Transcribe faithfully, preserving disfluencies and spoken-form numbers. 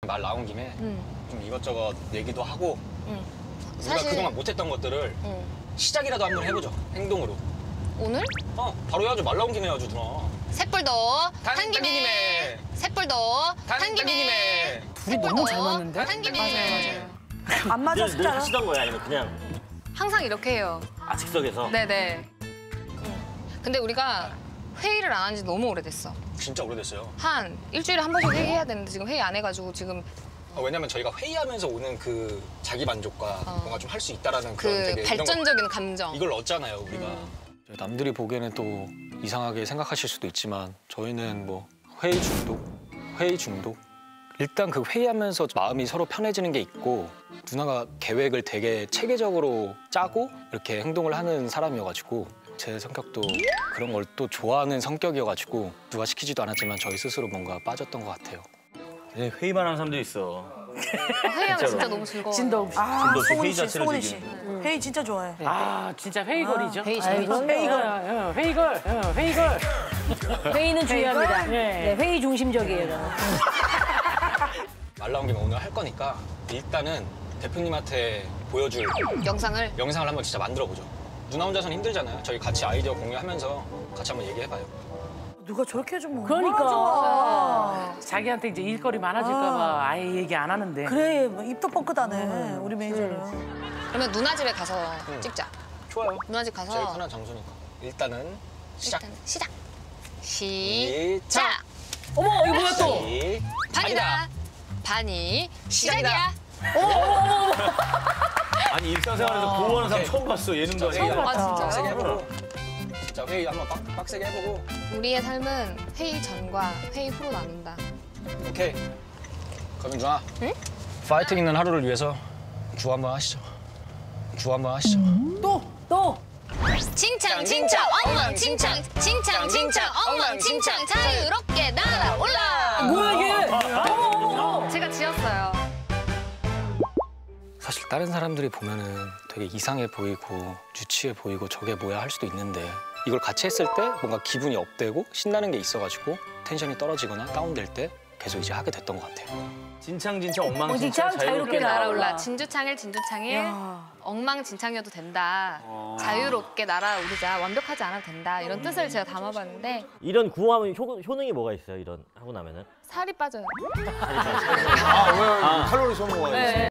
말 나온 김에 응. 좀 이것저것 얘기도 하고 응. 우리가 사실- 그동안 못했던 것들을 응. 시작이라도 한번 해보죠. 행동으로. 오늘? 어, 바로 해야죠. 말 나온 김에 해야죠, 누나. 셋불도 단- 한 김에. 단 김에. 셋불도 단- 한 단 김에. 김에. 둘이 너무 잘 맞는데? 한 김에. 맞아요, 맞아요. 안 맞아 늘, 늘 진짜. 하시던 거예요? 아니면 그냥 항상 이렇게 해요. 아 즉석에서? 네네. 응. 근데 우리가 회의를 안 한 지 너무 오래됐어. 진짜 오래됐어요. 한 일주일에 한 번씩 회의해야 되는데 지금 회의 안 해가지고 지금 어, 왜냐면 저희가 회의하면서 오는 그 자기 만족과 어. 뭔가 좀 할 수 있다라는 그 그런 되게 이런 거- 발전적인 감정. 이걸 얻잖아요, 우리가. 남들이 보기에는 또 이상하게 생각하실 수도 있지만 저희는 뭐 회의 중독, 회의 중독. 일단 그 회의하면서 마음이 서로 편해지는 게 있고 누나가 계획을 되게 체계적으로 짜고 이렇게 행동을 하는 사람이어가지고 제 성격도 그런 걸 또 좋아하는 성격이어가지고 누가 시키지도 않았지만 저희 스스로 뭔가 빠졌던 것 같아요. 네, 회의만 하는 사람도 있어. 회의하면 진짜로. 진짜 너무 즐거워. 진도 없이. 아, 진도 없이 송은이 회의 씨, 자체를 송은이 씨. 즐기는. 회의 진짜 좋아해. 아, 진짜 회의걸이죠. 회의 아이고, 재밌죠. 회의걸, 어, 회의걸, 어, 회의걸. 회의는 중요합니다. 네. 네, 회의 중심적이에요, 저는. 말 나온 김에 오늘 할 거니까 일단은 대표님한테 보여줄 영상을 영상을 한번 진짜 만들어보죠. 누나 혼자서는 힘들잖아요. 저희 같이 아이디어 공유하면서 같이 한번 얘기해봐요. 누가 저렇게 해주면 그러니까. 얼마나 좋아. 자기한테 이제 일거리 많아질까봐 아예 얘기 안 하는데. 그래, 뭐 입도 뻥끗하네, 우리 매니저는. 그러면 누나 집에 가서 찍자. 좋아요. 누나 집 가서 제일 편한 장소니까. 일단은 시작. 일단 시작. 시작. 어머, 이거 뭐야 또? 시- 반이다. 반이 시작이야. 아니 일상생활에서 구호하는 사람 처음 봤어. 예능도 진짜 아니고. 회의 아, 진짜요? 빡세게 해보고. 진짜 회의 한번 빡, 빡세게 해보고. 우리의 삶은 회의 전과 회의 후로 나눈다. 오케이. 그러면 누나. 응? 파이팅 있는 하루를 위해서 구호 한번 하시죠. 구호 한번 하시죠. 또, 또. 칭찬 칭찬 엉망칭창 칭찬 칭찬 엉망칭창 자유롭게 날아올라. 뭐야, 이게? 제가 지었어요. 사실 다른 사람들이 보면은 되게 이상해 보이고 유치해 보이고 저게 뭐야 할 수도 있는데 이걸 같이 했을 때 뭔가 기분이 업되고 신나는 게 있어가지고 텐션이 떨어지거나 다운될 때 계속 이제 하게 됐던 것 같아요. 진창진창 엉망진창 엉망진창 자유롭게 자유롭게 날아올라. 날아올라. 진주창일 진주창일 엉망진창이어도 된다. 어. 자유롭게 날아오르자. 완벽하지 않아도 된다. 이런 뜻을 제가 담아봤는데 이런 구호하면 효, 효능이 뭐가 있어요? 이런 하고 나면은? 살이 빠져요. 아, 왜? 칼로리 소모가 있어.